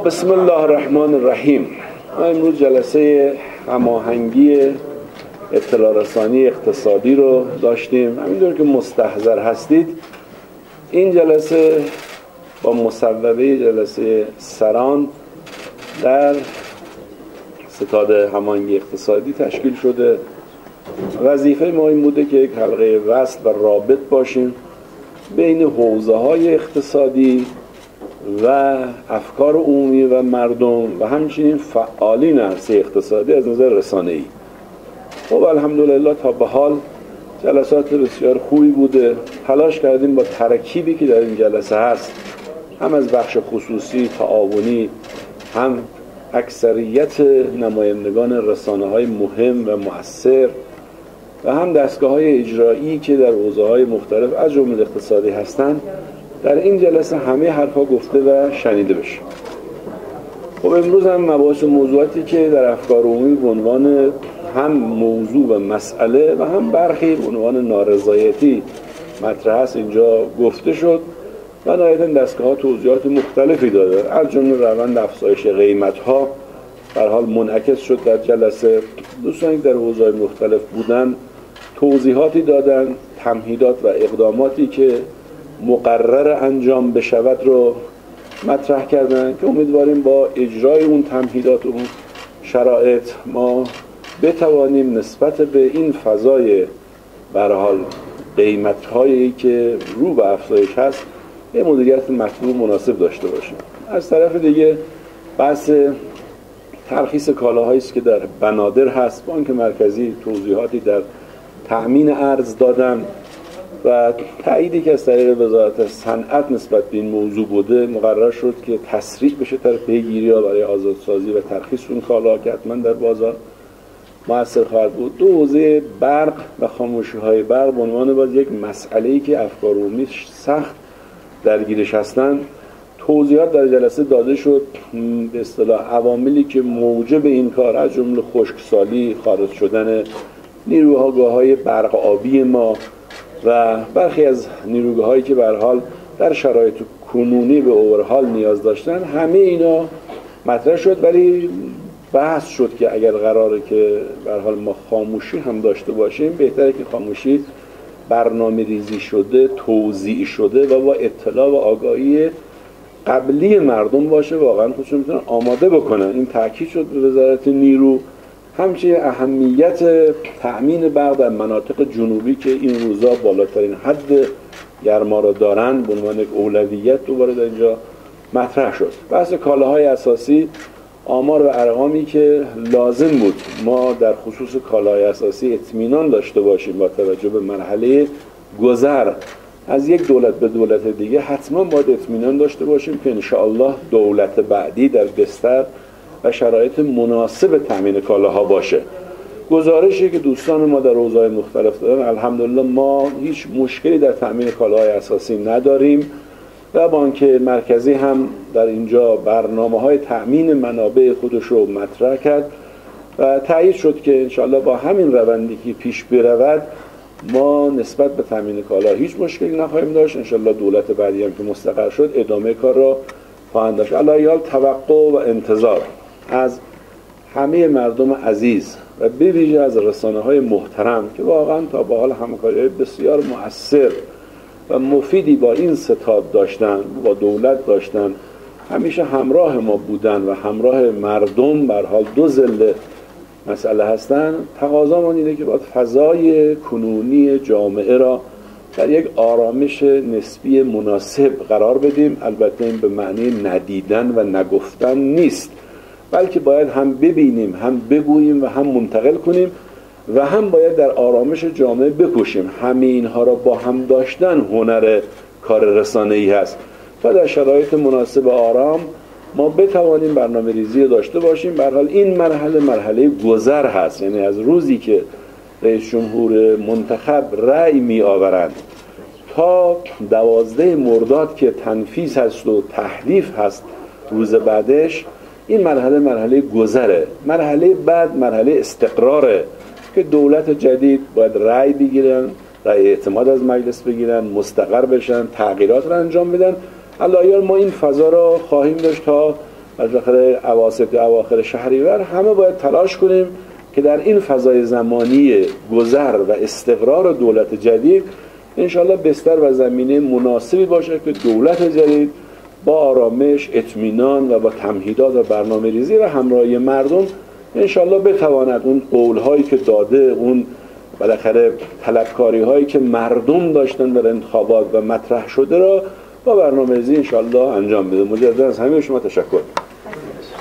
بسم الله الرحمن الرحیم. ما امروز جلسه هماهنگی اطلاع رسانی اقتصادی رو داشتیم. همینطور که مستحضر هستید این جلسه با مصوبه جلسه سران در ستاد هماهنگی اقتصادی تشکیل شده. وظیفه ما این بوده که یک حلقه وصل و رابط باشیم بین حوزه‌های اقتصادی و افکار عمومی و مردم و همچنین فعالین عرصه اقتصادی از نظر رسانه‌ای. خب الحمدلله تا به حال جلسات بسیار خوبی بوده. تلاش کردیم با ترکیبی که در این جلسه هست، هم از بخش خصوصی تعاونی، هم اکثریت نمایندگان رسانه‌های مهم و مؤثر و هم دستگاه‌های اجرایی که در حوزه‌های مختلف از جمله اقتصادی هستند، در این جلسه همه حرفا گفته و شنیده بشه. خب امروز هم مباحث و موضوعاتی که در افکار عمومی به عنوان هم موضوع و مسئله و هم برخی به عنوان نارضایتی مطرح است اینجا گفته شد و نهایتاً دستگاه‌ها توضیحات مختلفی داده، از جمله روند افزایش قیمت‌ها در حال منعکس شد در جلسه. دوستانی که در حوزه‌های مختلف بودن توضیحاتی دادن، تمهیدات و اقداماتی که مقرر انجام بشود رو مطرح کردن که امیدواریم با اجرای اون تمهیدات و اون شرایط ما بتوانیم نسبت به این فضای به هر حال قیمت‌هایی که رو به افزایش هست یه مدیریت مطلوب مناسب داشته باشیم. از طرف دیگه بحث ترخیص کالاهایی است که در بنادر هست. بانک مرکزی توضیحاتی در تأمین ارز دادن و تأییدی که از طریق وزارت صنعت نسبت به این موضوع بوده مقرر شد که تسریع بشه طرف پیگیری‌ها برای آزادسازی و ترخیص اون کالا که حتما در بازار مؤثر خواهد بود. دو حوزه برق و خاموشی‌های برق به عنوان باز یک مسئله‌ای که افکار عمومی سخت درگیرش هستند توضیحات در جلسه داده شد. به اصطلاح عواملی که موجب این کار از جمله خشکسالی، خارج شدن نیروهای برق آبی ما و برخی از نیروگاهایی که به هر حال در شرایط کنونی به اورهال نیاز داشتن، همه اینا مطرح شد. ولی بحث شد که اگر قراره که به هر حال ما خاموشی هم داشته باشیم، بهتره که خاموشی برنامه ریزی شده، توزیع شده و با اطلاع و آگاهی قبلی مردم باشه، واقعا خودشون میتونن آماده بکنن. این تاکید شد به وزارت نیرو. همچنین اهمیت تأمین برق در مناطق جنوبی که این روزا بالاترین حد گرما را دارن به عنوان اولویت دوباره در اینجا مطرح شد. بحث کالاهای اساسی، آمار و ارقامی که لازم بود ما در خصوص کالاهای اساسی اطمینان داشته باشیم با توجه به مرحله گذر از یک دولت به دولت دیگه، حتما باید اطمینان داشته باشیم که انشاءالله دولت بعدی در بستر و شرایط مناسب تامین کالاها باشه. گزارشی که دوستان ما در حوزه‌های مختلف دادن، الحمدلله ما هیچ مشکلی در تامین کالاهای اساسی نداریم و بانک مرکزی هم در اینجا برنامه‌های تامین منابع خودش رو مطرح کرد و تایید شد که انشاءالله با همین روندی که پیش برود ما نسبت به تامین کالا هیچ مشکلی نخواهیم داشت. انشاءالله دولت بعدی هم که مستقر شد ادامه کار را خواهند داشت. علیه توقع و انتظار از همه مردم عزیز و به ویژه از رسانه‌های محترم که واقعا تا به حال همکاری بسیار مؤثر و مفیدی با این ستاد داشتن، با دولت داشتن، همیشه همراه ما بودن و همراه مردم به هر حال دو ضلع مسئله هستن. تقاضامان اینه که باید فضای کنونی جامعه را در یک آرامش نسبی مناسب قرار بدیم. البته این به معنی ندیدن و نگفتن نیست، بلکه باید هم ببینیم، هم بگوییم و هم منتقل کنیم و هم باید در آرامش جامعه بکوشیم. همه اینها را با هم داشتن هنر کار رسانه‌ای هست تا در شرایط مناسب آرام ما بتوانیم برنامه ریزی داشته باشیم. به هر حال این مرحله گذر هست، یعنی از روزی که رئیس جمهور منتخب رأی می آورند تا 12 مرداد که تنفیذ هست و تحریف هست روز بعدش، این مرحله گذره. مرحله بعد مرحله استقراره که دولت جدید باید رأی بگیرن، رأی اعتماد از مجلس بگیرن، مستقر بشن، تغییرات را انجام بدن. الایال ما این فضا را خواهیم داشت تا بالاخره اواسط یا اواخر شهریور همه باید تلاش کنیم که در این فضای زمانی گذر و استقرار دولت جدید انشالله بستر و زمینه مناسبی باشه که دولت جدید با آرامش، اطمینان و با تمهیدات و برنامه ریزی و همراهی مردم انشالله بتواند اون قولهایی که داده، اون بالاخره طلبکاری هایی که مردم داشتن در انتخابات و مطرح شده را با برنامه ریزی انشالله انجام بده. مجددا از همه شما تشکر.